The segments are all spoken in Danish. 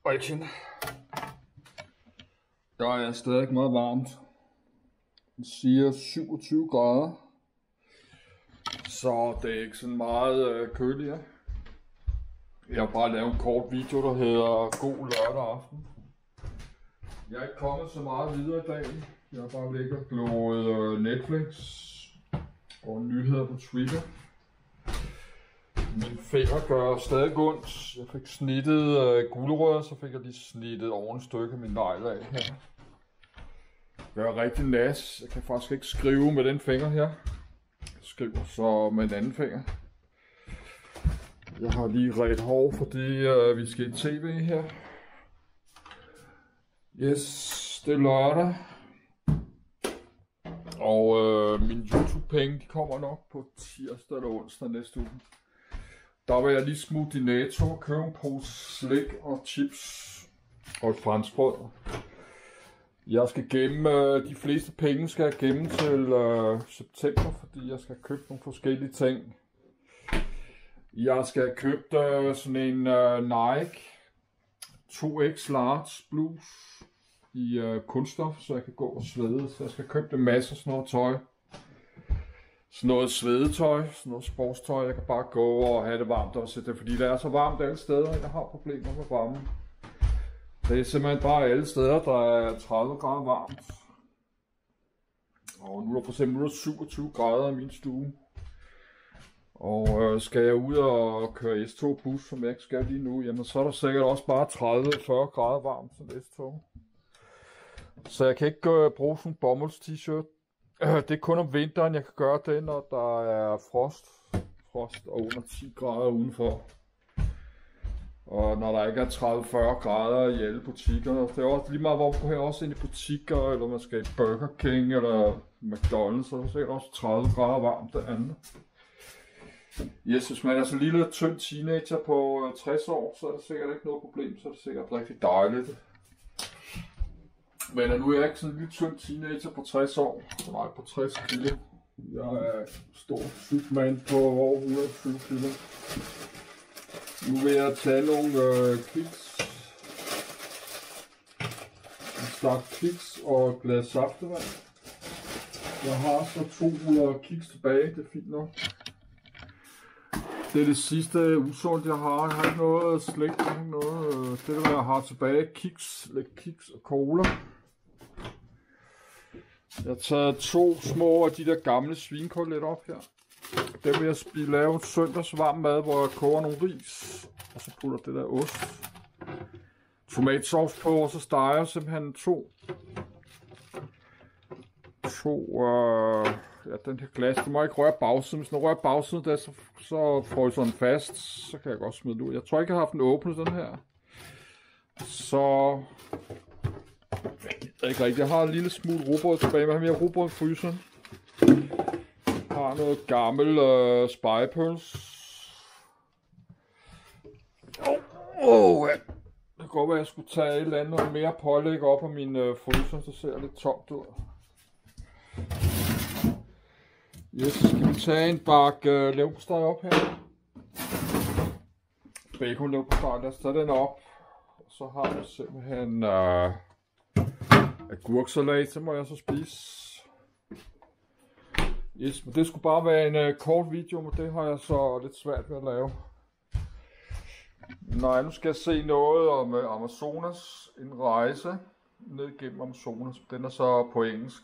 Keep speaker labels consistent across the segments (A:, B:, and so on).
A: Action. Der er stadig meget varmt. Den siger 27 grader. Så det er ikke sådan meget køligere. Jeg har bare lavet en kort video, der hedder God lørdag aften. Jeg er ikke kommet så meget videre i dag. Jeg har bare ligget og glået Netflix og nyheder på Twitter. Min finger gør stadig ondt. Jeg fik snittet gulerødder, så fik jeg lige snittet over et stykke af min negl af her. Jeg er rigtig nas. Jeg kan faktisk ikke skrive med den finger her. Jeg skriver så med den anden finger. Jeg har lige ret hår, fordi vi skal i tv her. Yes, det er lørdag. Og mine YouTube-penge de kommer nok på tirsdag eller onsdag næste uge. Der vil jeg lige smutte i Netto og købe en pose slik og chips og et franskbrød. Jeg skal gemme, de fleste penge skal jeg gemme til september, fordi jeg skal købe nogle forskellige ting. Jeg skal have købt sådan en Nike 2X Large bluse i kunststof, så jeg kan gå og svede. Så jeg skal købe en masse sådan noget tøj. Sådan noget svedetøj, sådan noget sportstøj. Jeg kan bare gå og have det varmt også, fordi det er så varmt alle steder. Jeg har problemer med varmen. Det er simpelthen bare alle steder, der er 30 grader varmt. Og nu er der for eksempel 27 grader i min stue. Og skal jeg ud og køre S-tog bus, som jeg ikke skal lige nu, jamen så er der sikkert også bare 30-40 grader varmt som S-tog. Så jeg kan ikke bruge sådan en bomulds t-shirt. Det er kun om vinteren, jeg kan gøre det, når der er frost og under 10 grader udenfor. Og når der ikke er 30-40 grader i alle butikker. Det er også lige meget, hvor man går også ind i butikker, eller man skal i Burger King eller McDonald's, så er det sikkert også 30 grader varmt det andet. Yes, hvis man er så lille tynd teenager på 60 år, så er det sikkert ikke noget problem, så er det sikkert rigtig dejligt. Men nu er jeg ikke sådan en lille tynd teenager på 60 år, nej på 60 kilo. Jeg er stor tyk mand på over 120 kilo. Nu vil jeg tage nogle kiks. En stak kiks og et glas saftevand. Jeg har så 2 kiks tilbage, det er fint nok. Det er det sidste usundt jeg har. Jeg har ikke noget slik, jeg har ikke noget. Det der jeg har tilbage, kiks, lidt kiks og cola. Jeg har taget 2 små af de der gamle svinkoteletter op her. Dem vil jeg lave en søndagsvarm mad, hvor jeg koger nogle ris. Og så putter det der ost. Tomatsauce på, og så steger jeg simpelthen 2 ja, den her glas, du må ikke røre bagsiden. Hvis den rører bagsiden, der, så fryser den fast. Så kan jeg godt smide den ud. Jeg tror ikke, jeg har haft den åbnet, den her. Så ikke rigtigt. Jeg har en lille smule rugbrød tilbage, men jeg har rugbrød i fryseren. Jeg har noget gammel spegepøls. Ja. Det kan godt være, at jeg skulle tage et eller andet mere pålæg op af min fryser, så ser jeg lidt tomt ud. Yes, så skal vi tage en bakke leverpostej op her. Bacon leverpostej, lad os tage den op. Og så har vi simpelthen agurksalat, det må jeg så spise. Yes, men det skulle bare være en kort video, men det har jeg så lidt svært ved at lave. Nej, nu skal jeg se noget om Amazonas, en rejse ned gennem Amazonas. Den er så på engelsk.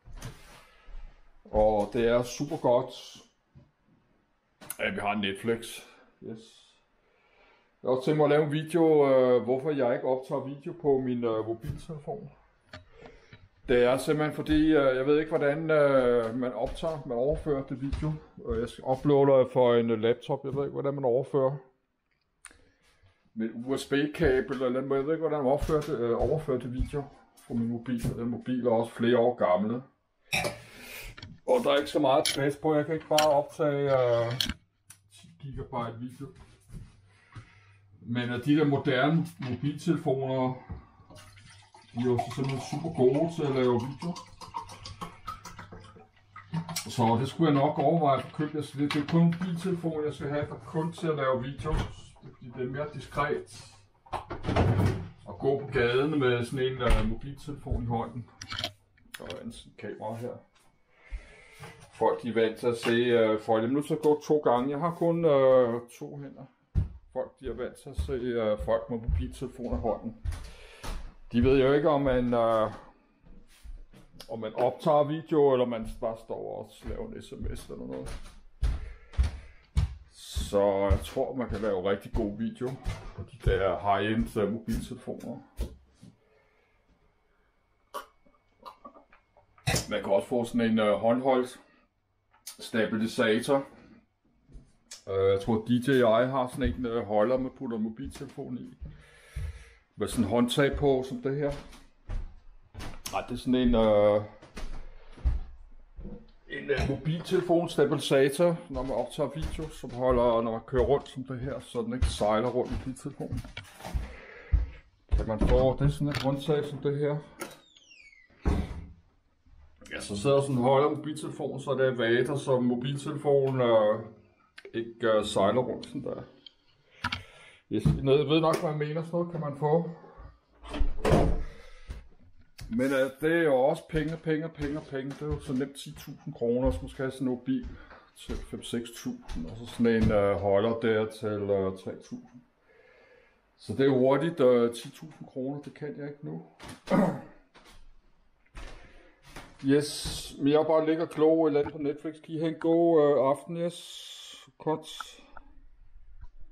A: Og det er super godt, at vi har Netflix. Yes. Jeg har også tænkt mig at lave en video, hvorfor jeg ikke optager video på min mobiltelefon. Det er simpelthen fordi, jeg ved ikke hvordan man optager, man overfører det video. Jeg skal uploade for en laptop, jeg ved ikke hvordan man overfører. Med USB-kabel, eller jeg ved ikke hvordan man overfører det video fra min mobil. Den mobil er også flere år gammel. Og der er ikke så meget plads på, jeg kan ikke bare optage 10 GB video. Men de der moderne mobiltelefoner, de er jo simpelthen super gode til at lave video. Så det skulle jeg nok overveje at købe. Det er kun en mobiltelefon, jeg skal have kun til at lave video. Fordi det er mere diskret. at gå på gaden med sådan en mobiltelefon i hånden. Og en kamera her. Folk de er vant til at se, folk er nødt til at gå 2 gange. Jeg har kun 2 hænder. Folk de er vant til at se folk med mobiltelefoner i hånden. De ved jo ikke, om man optager video, eller man bare står og laver en sms eller noget. Så jeg tror, man kan lave rigtig god video på de der high-end mobiltelefoner. Man kan også få sådan en håndholdt stabilisator. Jeg tror DJI har sådan en holder, man putter mobiltelefon i. Med sådan en håndtag på, som det her. Nej, det er sådan en mobiltelefon stabilisator, når man optager video, som holder, når man kører rundt som det her, så den ikke sejler rundt i mobiltelefonen. Kan man få, det er sådan et håndtag som det her. Ja, så sidder sådan en holder mobiltelefon, så det er vater, så mobiltelefonen ikke sejler rundt sådan der. Yes, jeg ved nok, hvad jeg mener, sådan noget kan man få. Men det er jo også penge. Det er jo så nemt 10.000 kroner, så man skal have sådan en bil til 5-6.000, og så sådan en holder der til 3.000. Så det er hurtigt 10.000 kroner, det kan jeg ikke nu. Yes, men jeg bare ligger klog eller på Netflix. Kan I have en god aften, yes. Godt.